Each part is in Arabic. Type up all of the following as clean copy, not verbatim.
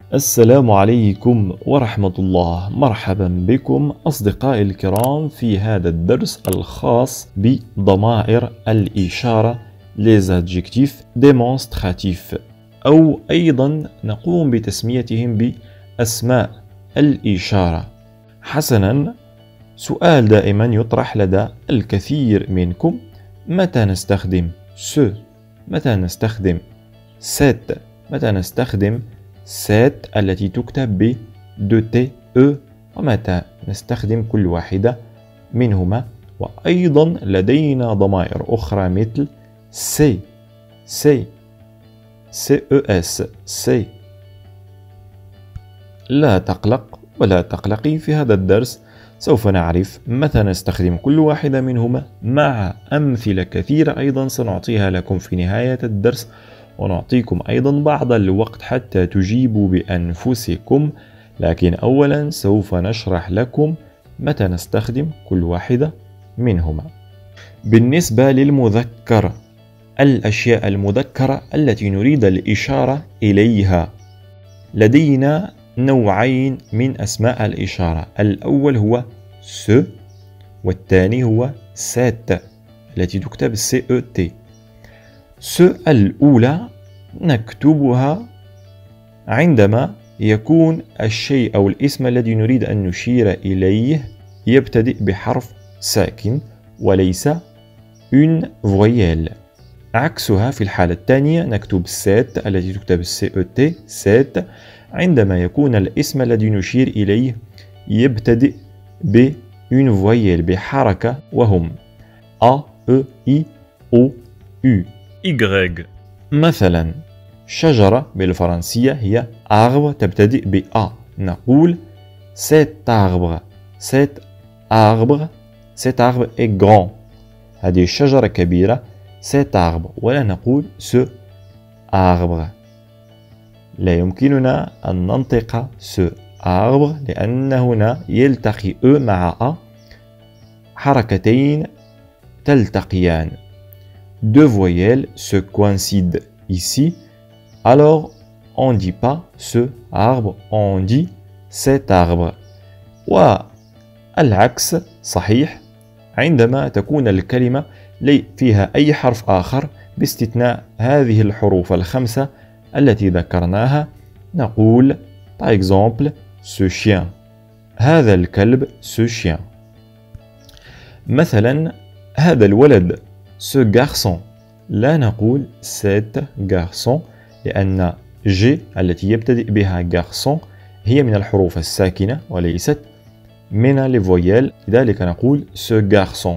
السلام عليكم ورحمة الله. مرحبا بكم أصدقائي الكرام في هذا الدرس الخاص بضمائر الإشارة les adjectifs démonstratifs، أو أيضا نقوم بتسميتهم بأسماء الإشارة. حسنا، سؤال دائما يطرح لدى الكثير منكم: متى نستخدم ce؟ متى نستخدم cette؟ متى نستخدم set التي تكتب ب t e؟ ومتى نستخدم كل واحدة منهما؟ وأيضا لدينا ضمائر أخرى مثل c ces. لا تقلق ولا تقلقي، في هذا الدرس سوف نعرف متى نستخدم كل واحدة منهما مع أمثلة كثيرة أيضا سنعطيها لكم في نهاية الدرس، ونعطيكم أيضا بعض الوقت حتى تجيبوا بأنفسكم. لكن أولا سوف نشرح لكم متى نستخدم كل واحدة منهما. بالنسبة للمذكر، الأشياء المذكرة التي نريد الإشارة إليها، لدينا نوعين من أسماء الإشارة. الأول هو ce، والثاني هو cette التي تكتب cet. ce الأولى نكتبها عندما يكون الشيء أو الاسم الذي نريد أن نشير إليه يبتدئ بحرف ساكن وليس une voyelle. عكسها في الحالة الثانية نكتب set التي تكتب cet set عندما يكون الاسم الذي نشير إليه يبتدئ ب une voyelle بحركة، وهم a e i o u. مثلا شجرة بالفرنسية هي arbre تبتدئ ب a، نقول cet arbre est grand. هذه الشجرة كبيرة cet arbre، ولا نقول ce arbre. لا يمكننا أن ننطق ce arbre لأن هنا يلتقي e مع a، حركتين تلتقيان. Deux voyelles se coïncident ici, alors on ne dit pas ce arbre, on dit cet arbre. والعكس صحيح عندما تكون الكلمة فيها أي حرف آخر باستثناء هذه الحروف الخمسة التي ذكرناها، نقول par exemple ce chien، هذا الكلب ce chien. مثلا هذا الولد ce garçon، لا نقول cet garçon لأن G التي يبتدئ بها garçon هي من الحروف الساكنة وليست من الفويل، لذلك نقول ce garçon.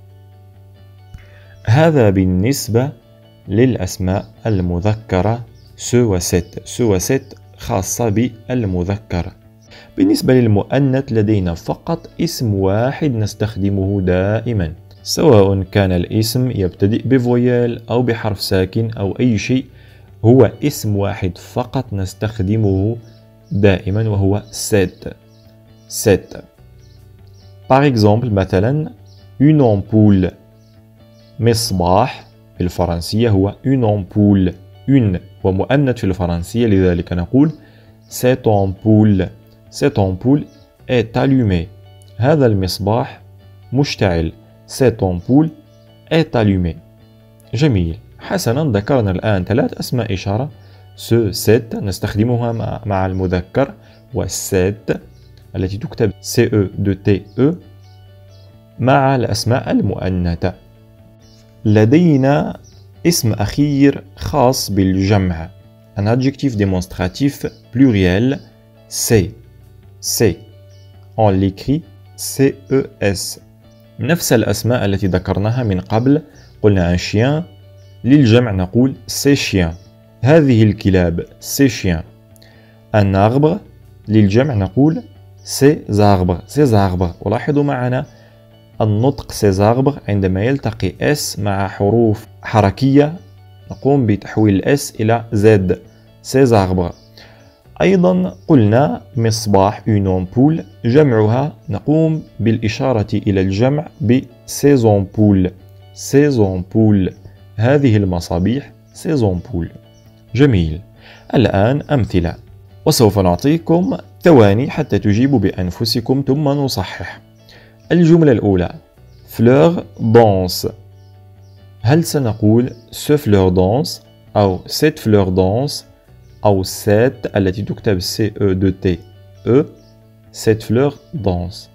هذا بالنسبة للأسماء المذكرة ce و set خاصة بالمذكر. بالنسبة للمؤنث لدينا فقط اسم واحد نستخدمه دائما، سواء كان الاسم يبتدئ بفويل أو بحرف ساكن أو أي شيء، هو اسم واحد فقط نستخدمه دائما وهو set. Par exemple مثلا une ampoule، مصباح بالفرنسية هو une ampoule، une ومؤنث في الفرنسية لذلك نقول cette ampoule est allumée، هذا المصباح مشتعل. cette ampoule est allumée. جميل، حسنا، ذكرنا الآن 3 أسماء إشارة: ce set نستخدمها مع المذكر، والset التي تكتب ce مع الأسماء المؤنثة. لدينا اسم أخير خاص بالجمع، un adjectif démonstratif pluriel c'est. On l'écrit ces. نفس الأسماء التي ذكرناها من قبل، قلنا un chien للجمع نقول ces chiens، هذه الكلاب ces chiens. un arbre للجمع نقول ces arbres. ولاحظوا معنا النطق ces arbres عندما يلتقي s مع حروف حركية نقوم بتحويل s إلى z ces arbres. أيضا قلنا مصباح une ampoule جمعها نقوم بالإشارة إلى الجمع ب ces ampoules، هذه المصابيح ces ampoules. جميل، الآن أمثلة: وسوف نعطيكم ثواني حتى تجيبوا بأنفسكم ثم نصحح. الجملة الأولى fleur danse. هل سنقول ce fleur danse أو cette fleur danse أو cette التي تكتب C-E-2-T E cette fleur danse؟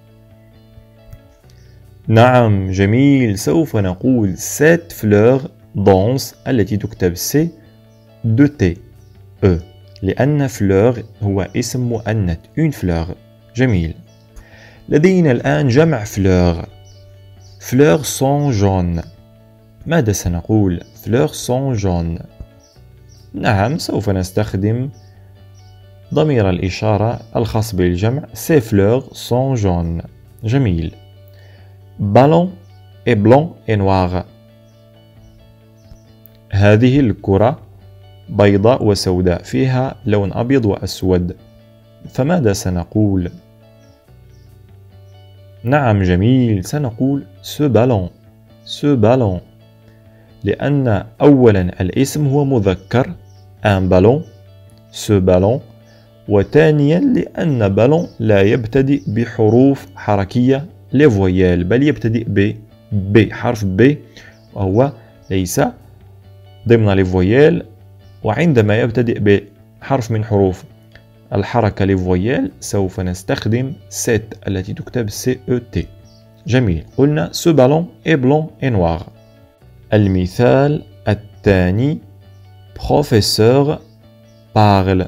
نعم جميل، سوف نقول cette fleur danse التي تكتب C-2-T E لأن fleur هو اسم مؤنث une fleur. جميل. لدينا الآن جمع fleur. fleurs sont jaunes. ماذا سنقول؟ fleurs sont jaunes. نعم سوف نستخدم ضمير الإشارة الخاص بالجمع ces fleurs sont jaunes. جميل. ballon est blanc et noir. هذه الكرة بيضاء وسوداء فيها لون أبيض وأسود، فماذا سنقول؟ نعم جميل، سنقول ce ballon ce ballon لأن أولا الاسم هو مذكر un ballon ce ballon، وثانيا لأن ballon لا يبتدئ بحروف حركية les voyelles بل يبتدئ ب حرف ب وهو ليس ضمن les voyelles، وعندما يبتدئ بحرف من حروف الحركة les voyelles سوف نستخدم set التي تكتب CET. جميل، قلنا ce ballon est blanc et noir. المثال الثاني professeur parle.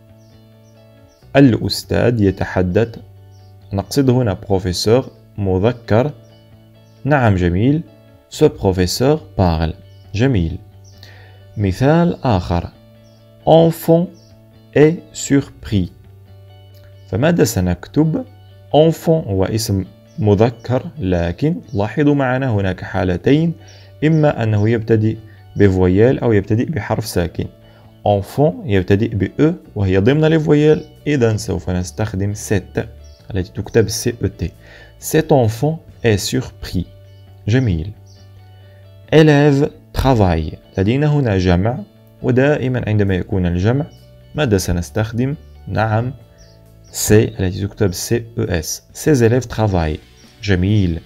الأستاذ يتحدث، نقصد هنا professeur مذكر. نعم جميل ce professeur parle. جميل. مثال آخر enfant est surpris. فماذا سنكتب؟ enfant هو اسم مذكر، لكن لاحظوا معنا هناك حالتين، إما أنه يبتدئ بفويل أو يبتدئ بحرف ساكن. enfant يبتدئ ب E وهي ضمن الفويل، إذن سوف نستخدم set التي تكتب CET. cet enfant est surpris. جميل. élève travaille. لدينا هنا جمع، ودائما عندما يكون الجمع ماذا سنستخدم؟ نعم C التي تكتب CES. ces élèves travaillent. جميل.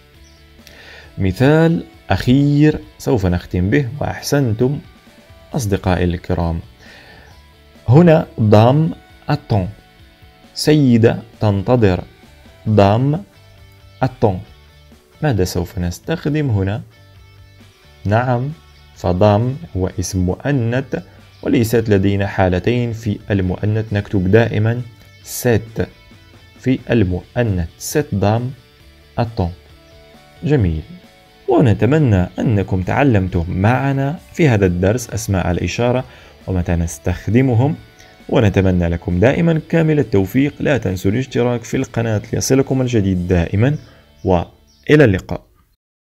مثال أخير سوف نختم به، وأحسنتم أصدقائي الكرام. هنا dame attend. سيدة تنتظر. dame attend. ماذا سوف نستخدم هنا؟ نعم فضام هو اسم مؤنث، وليست لدينا حالتين في المؤنث، نكتب دائما set في المؤنث set dame attend. جميل، ونتمنى أنكم تعلمتم معنا في هذا الدرس أسماء الإشارة ومتى نستخدمهم، ونتمنى لكم دائما كامل التوفيق. لا تنسوا الاشتراك في القناة ليصلكم الجديد دائما، وإلى اللقاء.